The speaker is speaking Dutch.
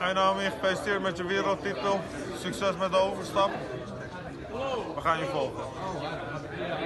Hey Naomi, gefeliciteerd met je wereldtitel. Succes met de overstap. We gaan je volgen.